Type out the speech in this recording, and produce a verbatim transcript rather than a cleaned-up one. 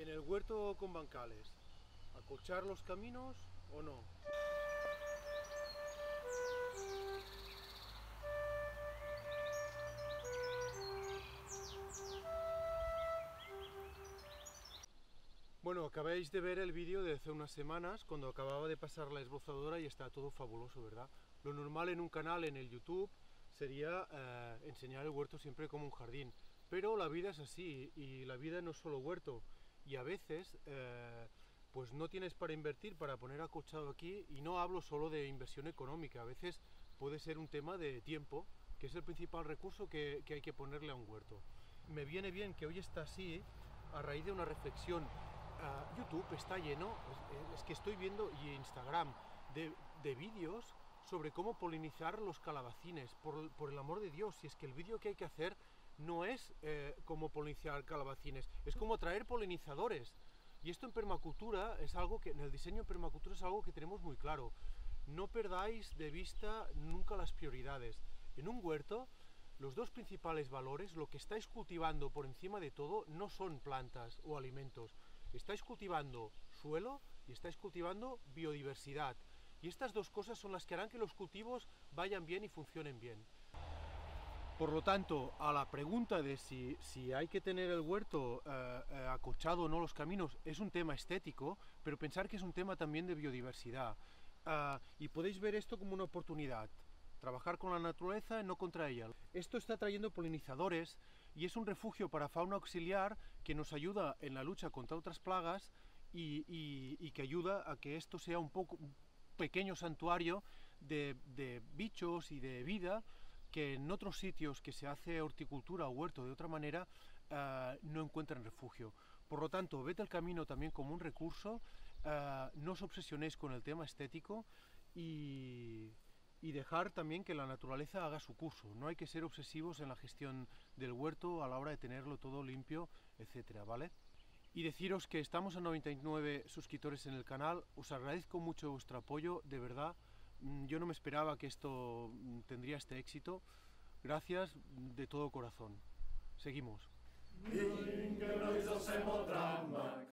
En el huerto con bancales, ¿acolchar los caminos o no? Bueno, acabáis de ver el vídeo de hace unas semanas, cuando acababa de pasar la esbozadora y está todo fabuloso, ¿verdad? Lo normal en un canal en el YouTube sería eh, enseñar el huerto siempre como un jardín, pero la vida es así, y la vida no es solo huerto, y a veces eh, pues no tienes para invertir, para poner acolchado aquí, y no hablo solo de inversión económica, a veces puede ser un tema de tiempo, que es el principal recurso que, que hay que ponerle a un huerto. Me viene bien que hoy está así a raíz de una reflexión. Uh, YouTube está lleno, es, es que estoy viendo, y Instagram, de, de vídeos sobre cómo polinizar los calabacines, por, por el amor de Dios, si es que el vídeo que hay que hacer no es eh, cómo polinizar calabacines, es como traer polinizadores. Y esto en permacultura es algo que, en el diseño en permacultura es algo que tenemos muy claro. No perdáis de vista nunca las prioridades. En un huerto, los dos principales valores, lo que estáis cultivando por encima de todo, no son plantas o alimentos. Estáis cultivando suelo y estáis cultivando biodiversidad. Y estas dos cosas son las que harán que los cultivos vayan bien y funcionen bien. Por lo tanto, a la pregunta de si, si hay que tener el huerto eh, eh, acolchado o no los caminos, es un tema estético, pero pensar que es un tema también de biodiversidad. Uh, y podéis ver esto como una oportunidad. Trabajar con la naturaleza y no contra ella. Esto está trayendo polinizadores y es un refugio para fauna auxiliar que nos ayuda en la lucha contra otras plagas y, y, y que ayuda a que esto sea un poco un pequeño santuario de, de bichos y de vida que en otros sitios que se hace horticultura o huerto de otra manera uh, no encuentran refugio. Por lo tanto, ved el camino también como un recurso, uh, no os obsesionéis con el tema estético y, y dejar también que la naturaleza haga su curso. No hay que ser obsesivos en la gestión del huerto a la hora de tenerlo todo limpio, etcétera, ¿vale? Y deciros que estamos a noventa y nueve suscriptores en el canal, os agradezco mucho vuestro apoyo, de verdad. Yo no me esperaba que esto tendría este éxito. Gracias de todo corazón. Seguimos.